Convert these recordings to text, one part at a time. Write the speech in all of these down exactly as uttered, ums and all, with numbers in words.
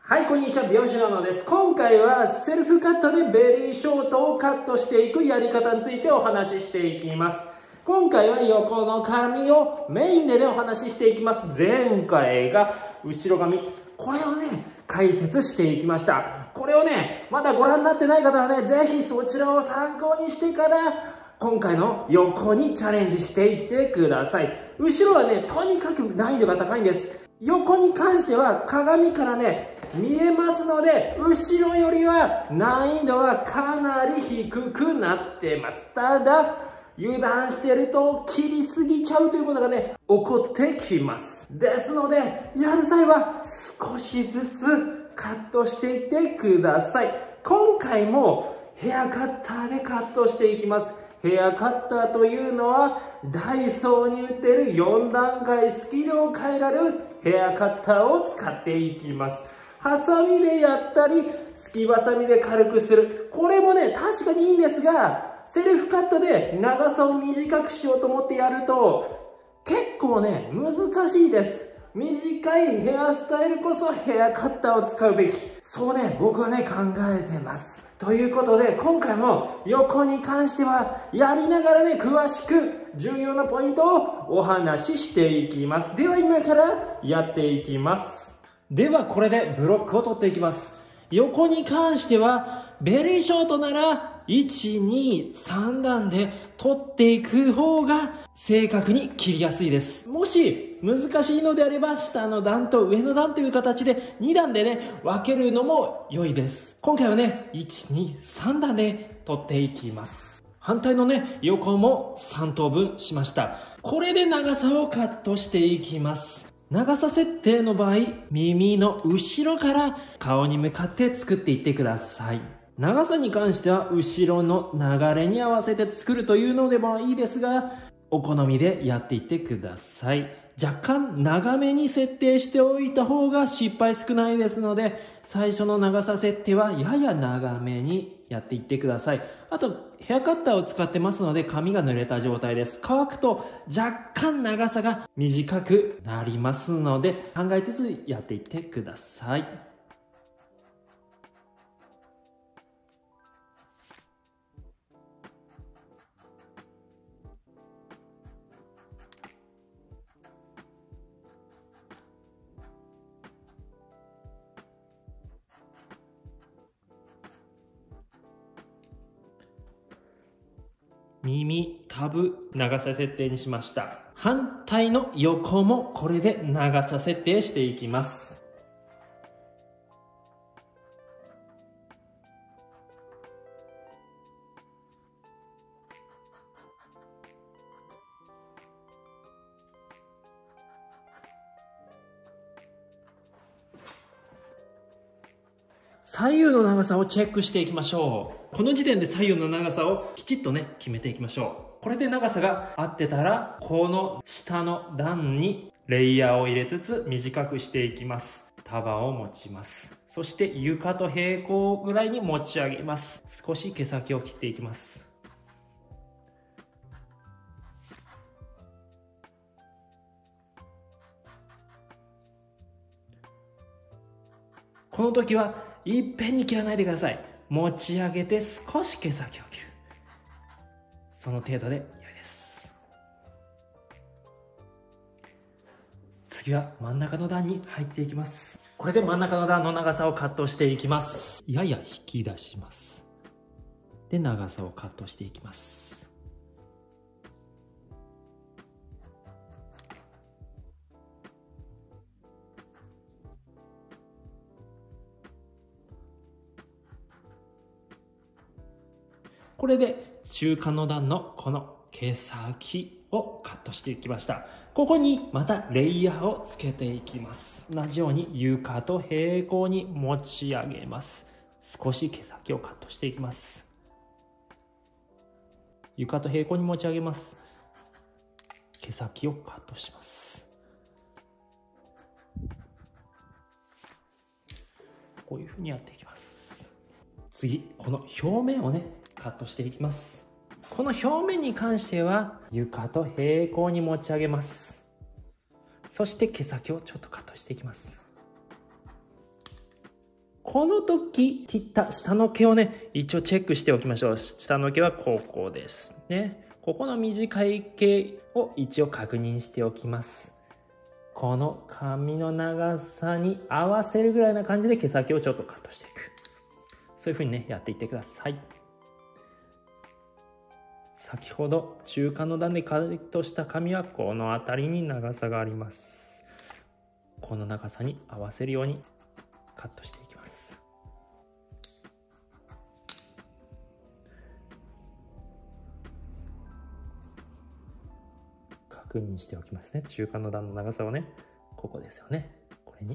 はい、こんにちは、美容師の野です。今回はセルフカットでベリーショートをカットしていくやり方についてお話ししていきます。今回は横の髪をメインでね、お話ししていきます。前回が後ろ髪。これをね、解説していきました。これをね、まだご覧になってない方はね、ぜひそちらを参考にしてから、今回の横にチャレンジしていってください。後ろはね、とにかく難易度が高いんです。横に関しては鏡からね、見えますので、後ろよりは難易度はかなり低くなってます。ただ、油断してると切りすぎちゃうということがね、起こってきます。ですので、やる際は少しずつカットしていってください。今回もヘアカッターでカットしていきます。ヘアカッターというのはダイソーに売ってるよん段階スキルを変えられるヘアカッターを使っていきます。ハサミでやったり、すきばさみで軽くする。これもね、確かにいいんですが、セルフカットで長さを短くしようと思ってやると、結構ね、難しいです。短いヘアスタイルこそヘアカッターを使うべき。そうね、僕はね、考えてます。ということで、今回も横に関しては、やりながらね、詳しく重要なポイントをお話ししていきます。では今からやっていきます。ではこれでブロックを取っていきます。横に関してはベリーショートならいち、に、さん段で取っていく方が正確に切りやすいです。もし難しいのであれば下の段と上の段という形でに段でね分けるのも良いです。今回はねいち、に、さん段で取っていきます。反対のね横もさん等分しました。これで長さをカットしていきます。長さ設定の場合、耳の後ろから顔に向かって作っていってください。長さに関しては後ろの流れに合わせて作るというのでもいいですが、お好みでやっていってください。若干長めに設定しておいた方が失敗少ないですので、最初の長さ設定はやや長めにやっていってください。あと、ヘアカッターを使ってますので髪が濡れた状態です。乾くと若干長さが短くなりますので、考えつつやっていってください。耳、タブ、長さ設定にしました。反対の横もこれで長さ設定していきます。左右の長さをチェックしていきましょう。この時点で左右の長さをきちっとね、決めていきましょう。これで長さが合ってたら、この下の段にレイヤーを入れつつ短くしていきます。束を持ちます。そして床と平行ぐらいに持ち上げます。少し毛先を切っていきます。この時はいっぺんに切らないでください。持ち上げて少し毛先を切る。その程度で良いです。次は真ん中の段に入っていきます。これで真ん中の段の長さをカットしていきます。やや引き出します。で、長さをカットしていきます。これで中間の段のこの毛先をカットしていきました。ここにまたレイヤーをつけていきます。同じように床と平行に持ち上げます。少し毛先をカットしていきます。床と平行に持ち上げます。毛先をカットします。こういうふうにやっていきます。次、この表面をね、カットしていきます。この表面に関しては床と平行に持ち上げます。そして毛先をちょっとカットしていきます。 この時切った下の毛をね、一応チェックしておきましょう。下の毛はここですね。ここの短い毛を一応確認しておきます。この髪の長さに合わせるぐらいな感じで毛先をちょっとカットしていく。そういう風にね、やっていってください。先ほど中間の段でカットした髪はこの辺りに長さがあります。この長さに合わせるようにカットしていきます。確認しておきますね。中間の段の長さをね、ここですよね。これに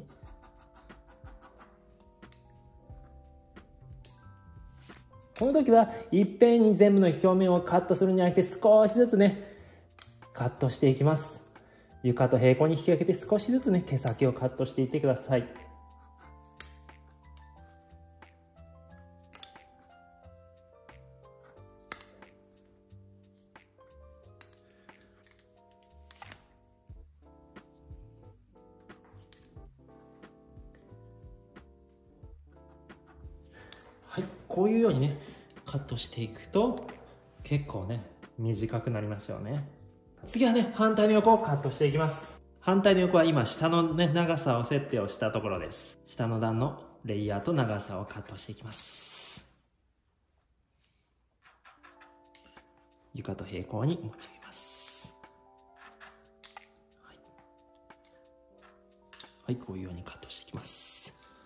この時はいっぺんに全部の表面をカットするんじゃなくて、少しずつねカットしていきます。床と平行に引き上げて少しずつね毛先をカットしていってください。はい、こういうようにねカットしていくと結構ね短くなりますよね。次はね反対の横をカットしていきます。反対の横は今下のね長さを設定をしたところです。下の段のレイヤーと長さをカットしていきます。床と平行に持ち上げます。はい、はい、こういうようにカットしていきます。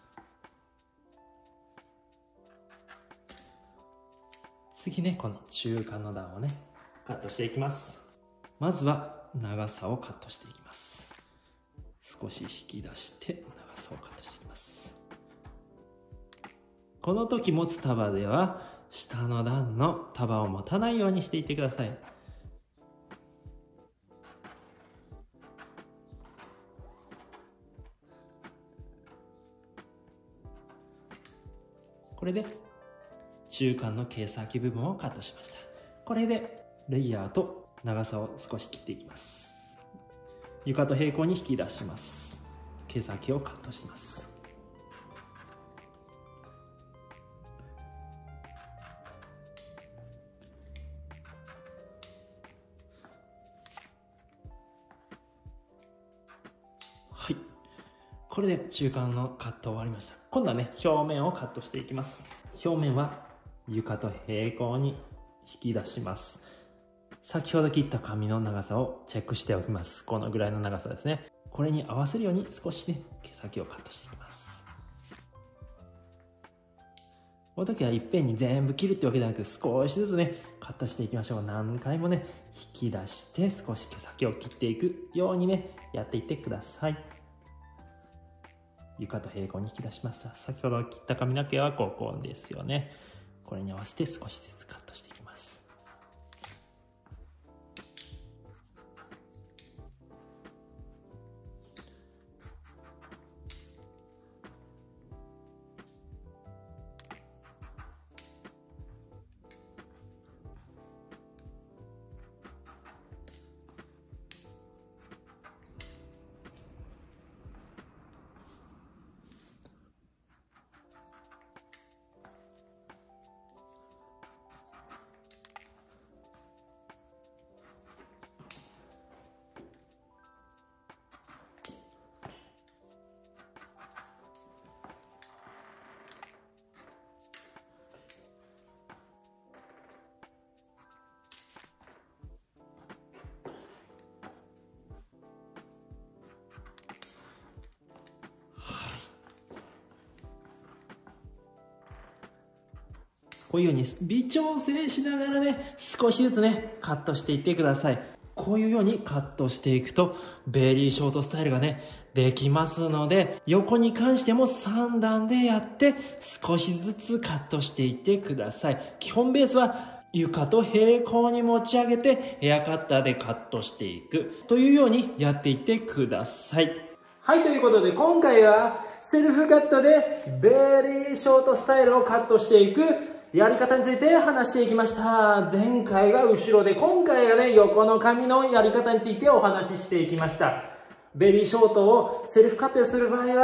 次ね、この中間の段をね、カットしていきます。まずは長さをカットしていきます。少し引き出して長さをカットしていきます。この時持つ束では、下の段の束を持たないようにしていってください。これで中間の毛先部分をカットしました。これでレイヤーと長さを少し切っていきます。床と平行に引き出します。毛先をカットします。はい、これで中間のカット終わりました。今度はね表面をカットしていきます。表面は床と平行に引き出します。先ほど切った髪の長さをチェックしておきます。このぐらいの長さですね。これに合わせるように少しね毛先をカットしていきます。この時はいっぺんに全部切るってわけじゃなく少しずつねカットしていきましょう。何回もね引き出して少し毛先を切っていくようにねやっていってください。床と平行に引き出しました。先ほど切った髪の毛はここですよね。これに合わせて少しずつカットしていきます。こういうように微調整しながらね少しずつねカットしていってください。こういうようにカットしていくとベリーショートスタイルがねできますので、横に関してもさん段でやって少しずつカットしていってください。基本ベースは床と平行に持ち上げてヘアカッターでカットしていくというようにやっていってください。はい、ということで今回はセルフカットでベリーショートスタイルをカットしていくやり方について話していきました。前回が後ろで、今回がね、横の髪のやり方についてお話ししていきました。ベリーショートをセルフカットする場合は、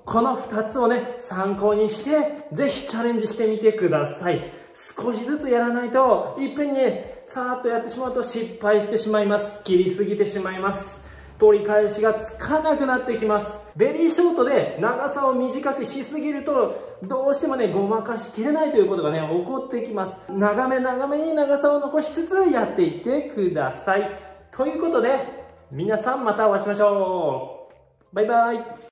このふたつをね、参考にして、ぜひチャレンジしてみてください。少しずつやらないと、いっぺんにね、さーっとやってしまうと失敗してしまいます。切りすぎてしまいます。取り返しがつかなくなってきます。ベリーショートで長さを短くしすぎると、どうしてもね、ごまかしきれないということがね、起こってきます。長め長めに長さを残しつつやっていってください。ということで、皆さんまたお会いしましょう。バイバイ。